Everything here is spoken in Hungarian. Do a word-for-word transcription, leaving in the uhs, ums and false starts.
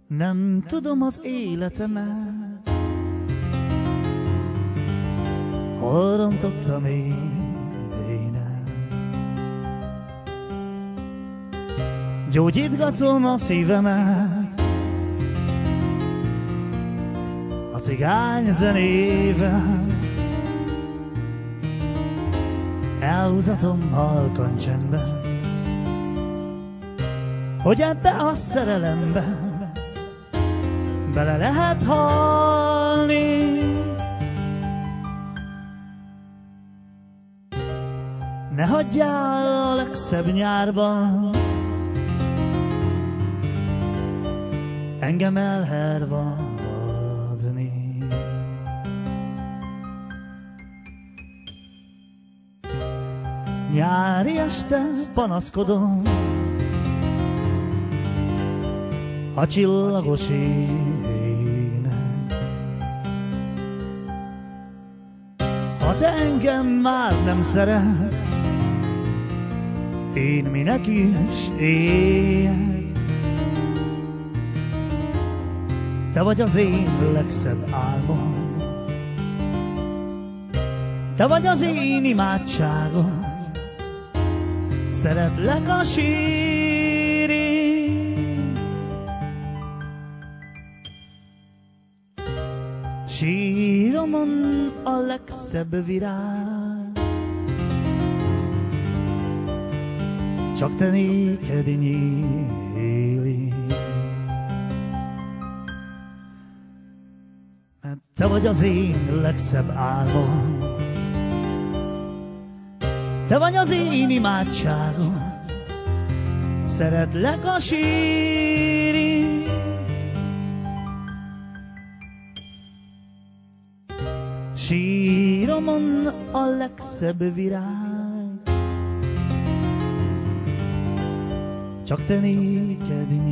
Nem tudom az életemet, hol rontottam énem. Gyógyítgatom a szívemet a cigány zenével, elhúzatom halkan csendben, hogy ebbe a szerelembe bele lehet halni. Ne hagyjál a legszebb nyárban engem elhervadni. Nyári este panaszkodom a csillagos éjnek, ha te engem már nem szeret, én minek is éljek. Te vagy az én legszebb álmom, te vagy az én imádságom, szeretlek a sírig. Síromon a legszebb virág, csak te néked nyílik. Mert te vagy az én legszebb álmom, te vagy az én imádságom, szeretlek a sírig. Síromon a legszebb virág, csak te néked